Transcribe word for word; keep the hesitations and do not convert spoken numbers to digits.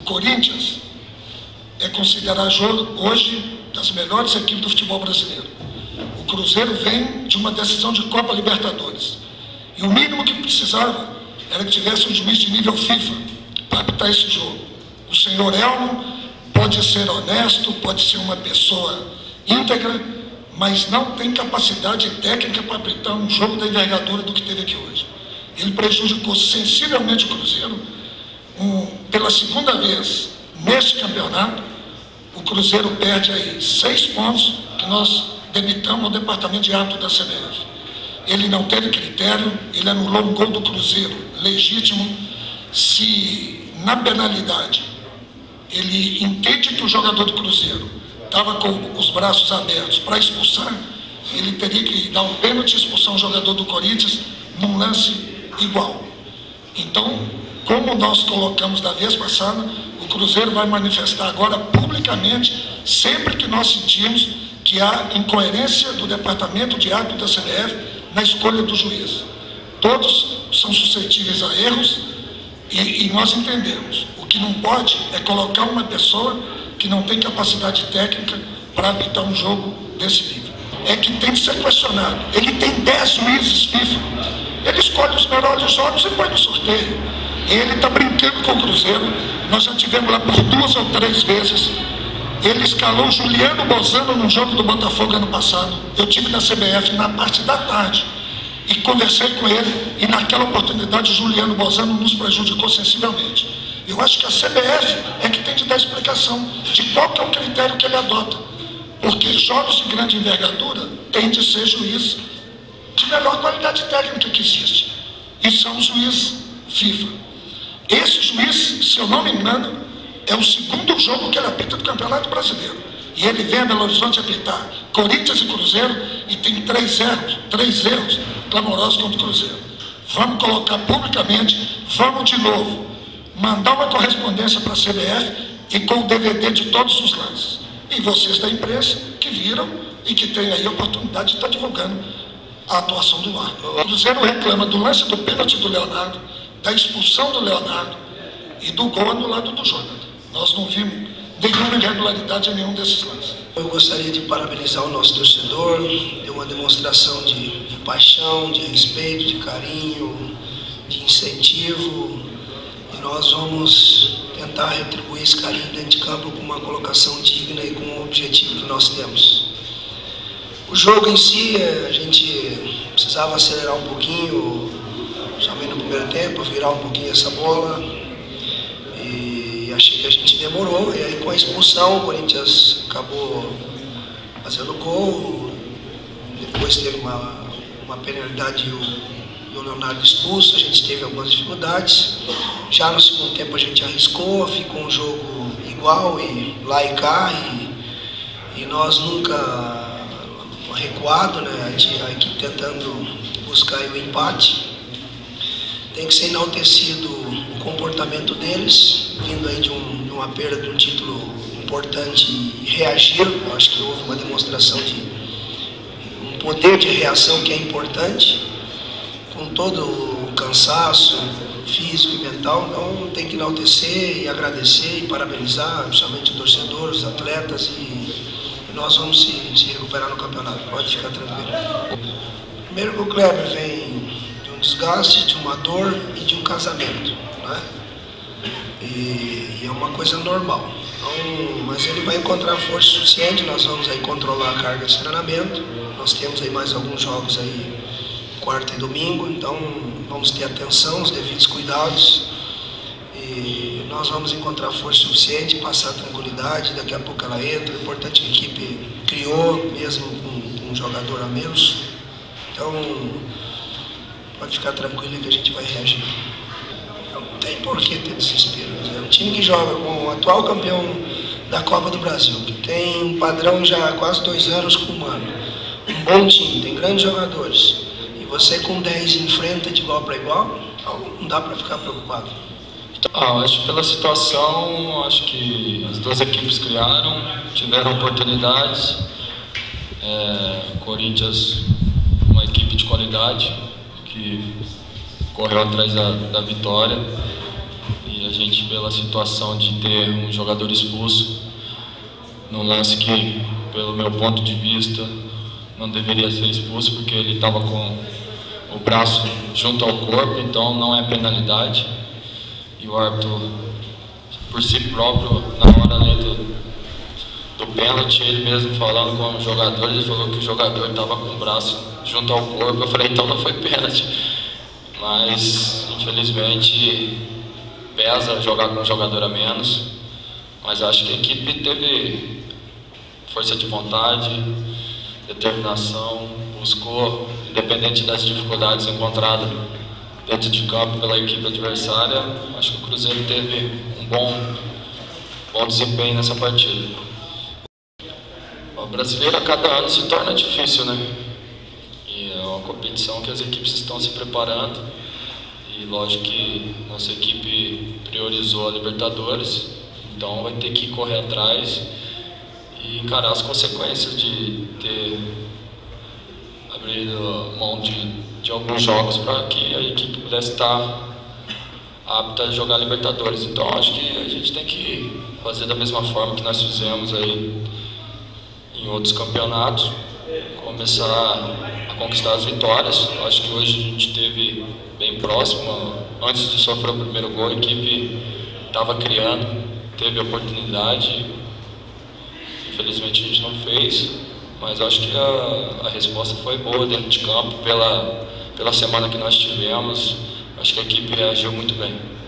O Corinthians é considerado hoje das melhores equipes do futebol brasileiro. O Cruzeiro vem de uma decisão de Copa Libertadores. E o mínimo que precisava era que tivesse um juiz de nível FIFA para apitar esse jogo. O senhor Elmo pode ser honesto, pode ser uma pessoa íntegra, mas não tem capacidade técnica para apitar um jogo da envergadura do que teve aqui hoje. Ele prejudicou sensivelmente o Cruzeiro. Um, pela segunda vez neste campeonato, o Cruzeiro perde aí seis pontos que nós debitamos ao departamento de árbitro da C B F. Ele não teve critério, ele anulou um gol do Cruzeiro legítimo. Se na penalidade ele entende que o jogador do Cruzeiro estava com os braços abertos para expulsar, ele teria que dar um pênalti e expulsar um jogador do Corinthians num lance igual. Então, como nós colocamos da vez passada, o Cruzeiro vai manifestar agora publicamente, sempre que nós sentirmos que há incoerência do departamento de árbitro da C B F na escolha do juiz. Todos são suscetíveis a erros e, e nós entendemos. O que não pode é colocar uma pessoa que não tem capacidade técnica para apitar um jogo desse nível. É que tem que ser questionado. Ele tem dez juízes FIFA. Ele escolhe os melhores jogos e põe no sorteio. Ele está brincando com o Cruzeiro. Nós já tivemos lá por duas ou três vezes. Ele escalou Juliano Bozano no jogo do Botafogo ano passado. Eu tive na C B F na parte da tarde e conversei com ele, e naquela oportunidade o Juliano Bozano nos prejudicou sensivelmente. Eu acho que a C B F é que tem de dar explicação de qual que é o critério que ele adota, porque jogos de grande envergadura têm de ser juiz de melhor qualidade técnica que existe, e são os juízes FIFA. Esse juiz, se eu não me engano, é o segundo jogo que ele apita do Campeonato Brasileiro. E ele vem a Belo Horizonte apitar Corinthians e Cruzeiro e tem três erros, três erros clamorosos contra o Cruzeiro. Vamos colocar publicamente, vamos de novo mandar uma correspondência para a C B F e com o D V D de todos os lances. E vocês da imprensa que viram e que têm aí a oportunidade de estar divulgando a atuação do árbitro. O Cruzeiro reclama do lance do pênalti do Leonardo, da expulsão do Leonardo e do gol anulado do Jonathan. Nós não vimos nenhuma irregularidade em nenhum desses lances. Eu gostaria de parabenizar o nosso torcedor, deu uma demonstração de, de paixão, de respeito, de carinho, de incentivo, e nós vamos tentar retribuir esse carinho dentro de campo com uma colocação digna e com o objetivo que nós temos. O jogo em si, a gente precisava acelerar um pouquinho, somente no primeiro tempo, virar um pouquinho essa bola, e achei que a gente demorou, e aí com a expulsão o Corinthians acabou fazendo gol, depois teve uma, uma penalidade e o, e o Leonardo expulso, a gente teve algumas dificuldades. Já no segundo tempo a gente arriscou, ficou um jogo igual, e lá e cá, e, e nós nunca recuado, né? A, gente, a equipe tentando buscar o empate. Tem que ser enaltecido o comportamento deles, vindo aí de, um, de uma perda de um título importante, e reagiram. Eu acho que houve uma demonstração de um poder de reação que é importante, com todo o cansaço físico e mental. Então tem que enaltecer e agradecer e parabenizar, principalmente o torcedor, os atletas, e, e nós vamos se, se recuperar no campeonato, pode ficar tranquilo. Primeiro que o Kleber vem desgaste, de uma dor e de um casamento, né? E, e é uma coisa normal. Então, mas ele vai encontrar força suficiente, nós vamos aí controlar a carga de treinamento, nós temos aí mais alguns jogos aí, quarta e domingo, então vamos ter atenção, os devidos cuidados, e nós vamos encontrar força suficiente, passar tranquilidade, daqui a pouco ela entra. O importante é que a equipe criou, mesmo com um jogador a menos, então pode ficar tranquilo que a gente vai reagir. Não tem por que ter desespero. É um time que joga com o atual campeão da Copa do Brasil, que tem um padrão já há quase dois anos com o Mano. Um bom time, tem grandes jogadores. E você com dez enfrenta de igual para igual, então não dá para ficar preocupado. Ah, acho que pela situação, acho que as duas equipes criaram, tiveram oportunidades. É, Corinthians, uma equipe de qualidade, que correu atrás da, da vitória, e a a gente, pela situação de ter um jogador expulso, num lance que, pelo meu ponto de vista, não deveria ser expulso, porque ele estava com o braço junto ao corpo, então não é penalidade. E o árbitro, por si próprio, na hora ali do, do pênalti, ele mesmo falando com o jogador, ele falou que o jogador estava com o braço junto ao corpo. Eu falei, então não foi pênalti. Mas, infelizmente, pesa jogar com um jogador a menos. Mas acho que a equipe teve força de vontade, determinação, buscou, independente das dificuldades encontradas dentro de campo pela equipe adversária. Acho que o Cruzeiro teve um bom, bom desempenho nessa partida. O brasileiro a cada ano se torna difícil, né? E é uma competição que as equipes estão se preparando. E lógico que nossa equipe priorizou a Libertadores, então vai ter que correr atrás e encarar as consequências de ter abrido mão de, de alguns jogos para que a equipe pudesse estar apta a jogar Libertadores. Então acho que a gente tem que fazer da mesma forma que nós fizemos aí em outros campeonatos, começar a conquistar as vitórias. Acho que hoje a gente esteve bem próximo. Antes de sofrer o primeiro gol, a equipe estava criando, teve oportunidade. Infelizmente a gente não fez, mas acho que a, a resposta foi boa dentro de campo pela, pela semana que nós tivemos. Acho que a equipe reagiu muito bem.